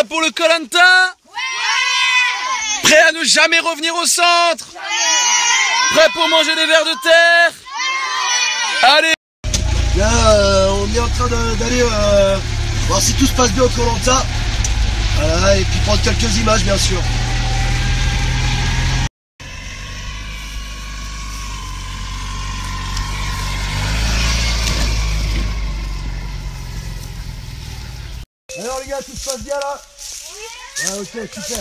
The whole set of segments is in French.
pour le koh Lanta? Ouais. Prêt à ne jamais revenir au centre? Ouais. Prêt pour manger des vers de terre? Ouais. Allez. Là, on est en train d'aller voir si tout se passe bien au koh Lanta. Voilà, et puis prendre quelques images, bien sûr. Alors les gars, tout se passe bien là? Oui. Ouais, ok, super.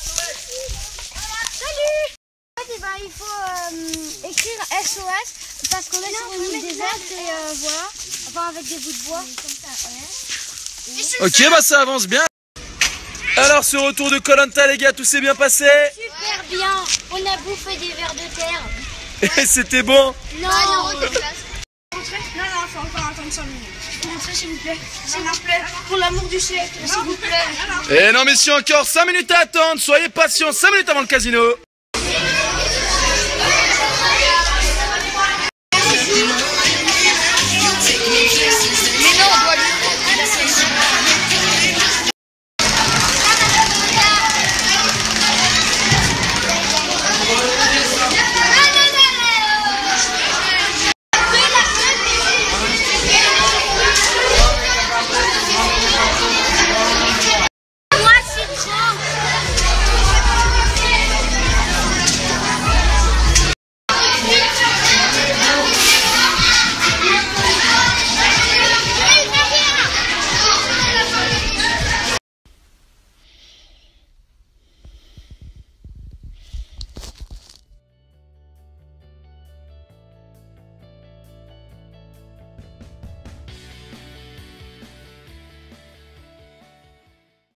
Salut. En fait, il faut écrire SOS parce qu'on est sur une île déserte et voilà, enfin avec des bouts de bois. Ok, bah ça avance bien. Alors ce retour de koh Lanta les gars, tout s'est bien passé? Super bien, on a bouffé des vers de terre. Et c'était bon? Non, Non, faut encore attendre 5 minutes. Rentrez s'il vous plaît. S'il vous plaît. Pour l'amour du siècle, s'il vous plaît. Et non mais si encore 5 minutes à attendre, soyez patients, 5 minutes avant le casino.